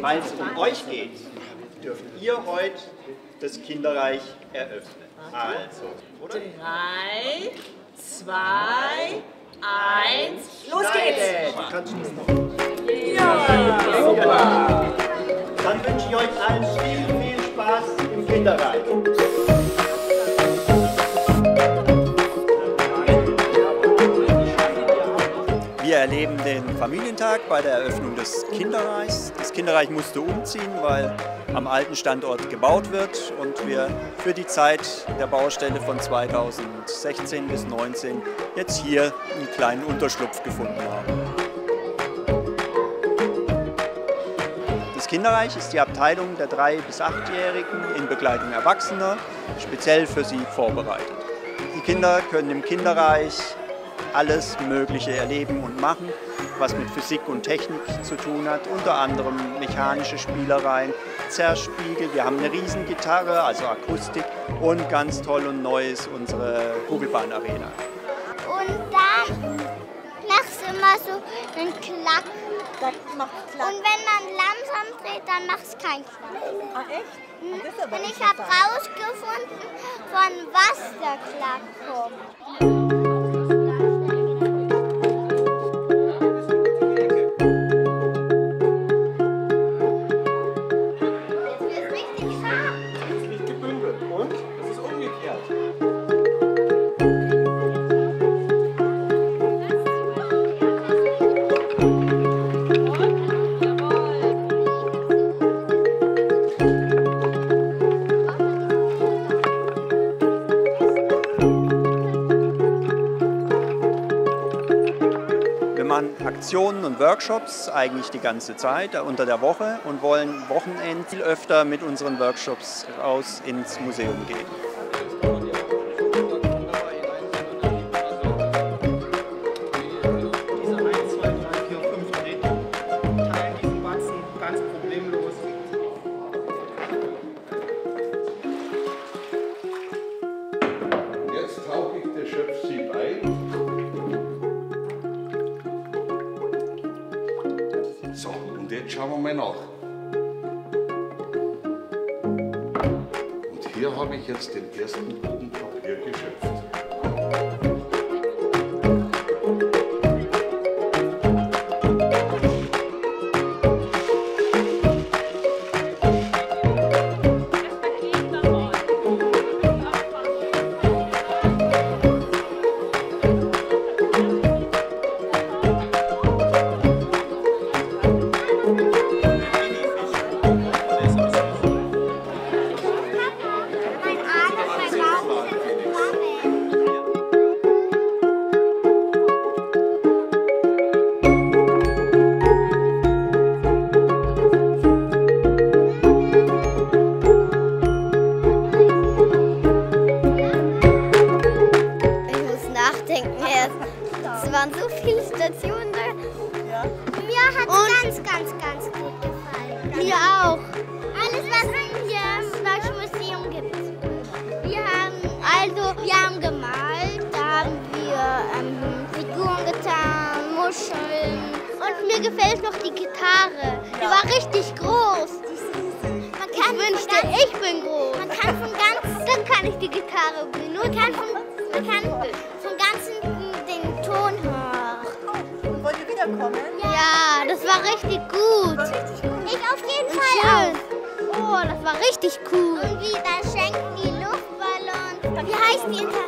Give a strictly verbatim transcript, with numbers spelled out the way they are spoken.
Weil es um euch geht, dürft ihr heute das Kinderreich eröffnen. Also, oder? Drei, zwei, eins, los geht's! Kannst du das noch? Ja! Super! Dann wünsche ich euch allen viel, viel Spaß im Kinderreich. Wir erleben den Familientag bei der Eröffnung des Kinderreichs. Das Kinderreich musste umziehen, weil am alten Standort gebaut wird und wir für die Zeit der Baustelle von zweitausendsechzehn bis zweitausendneunzehn jetzt hier einen kleinen Unterschlupf gefunden haben. Das Kinderreich ist die Abteilung der drei- bis achtjährigen in Begleitung Erwachsener, speziell für sie vorbereitet. Die Kinder können im Kinderreich alles Mögliche erleben und machen, was mit Physik und Technik zu tun hat, unter anderem mechanische Spielereien, Zerspiegel, wir haben eine Riesengitarre, also Akustik und ganz toll und neu ist unsere Kugelbahnarena. Und dann machst du immer so einen Klack. Klack. Und wenn man langsam dreht, dann macht es keinen Klack. Ah, echt? Mhm. Das ist aber Und ich habe rausgefunden, von was der Klack kommt. Wir machen Aktionen und Workshops eigentlich die ganze Zeit unter der Woche und wollen Wochenend viel öfter mit unseren Workshops raus ins Museum gehen. Jetzt tauche ich das Schöpfsieb ein. So, und jetzt schauen wir mal nach. Und hier habe ich jetzt den ersten Bogen Papier geschöpft. Es waren so viele Stationen da. Ja. Mir hat es ganz, ganz, ganz gut gefallen. Mir auch. Alles, was es hier im Deutschen Museum gibt. Wir haben, also, wir haben gemalt, da haben wir ähm, Figuren getan, Muscheln. Und mir gefällt noch die Gitarre. Die war richtig groß. Man kann ich wünschte, ganz, ich bin groß. Man kann von ganz, dann kann ich die Gitarre benutzen. Man kann von, man kann von ganzen den Ton hören. Und wollt ihr wiederkommen? Ja, das war richtig gut. Das war richtig gut. Ich auf jeden Und Fall schön. auch. Oh, das war richtig cool. Und wie, da schenken die Luftballons. Wie heißt die Inter